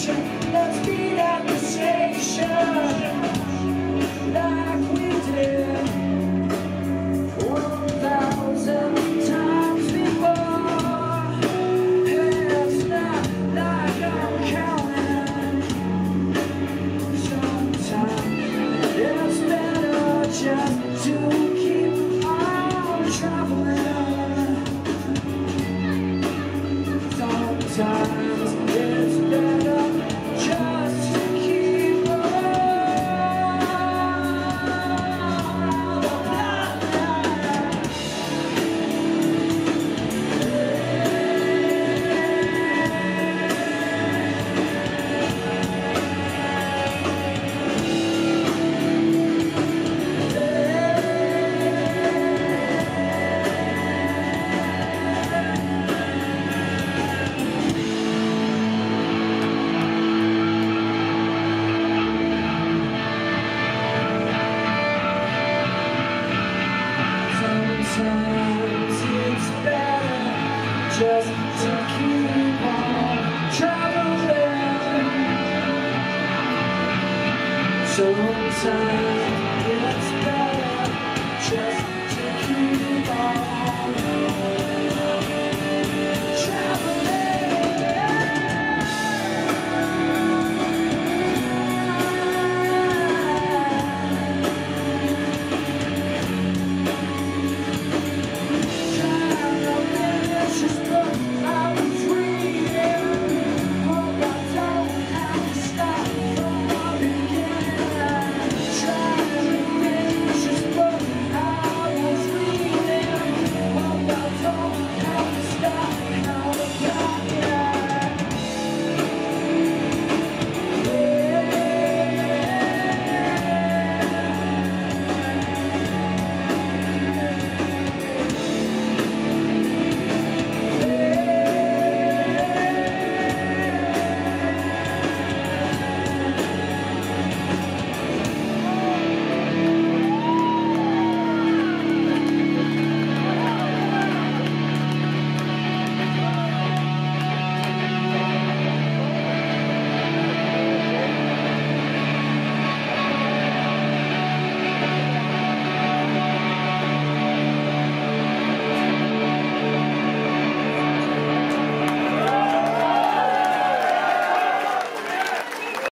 station. Let's meet at the station like we did 1,000 times before. It's not like I'm counting. Sometimes it's better just to keep on traveling. Sometimes it's better just to keep on. Sometimes it's better just to keep on traveling. Sometimes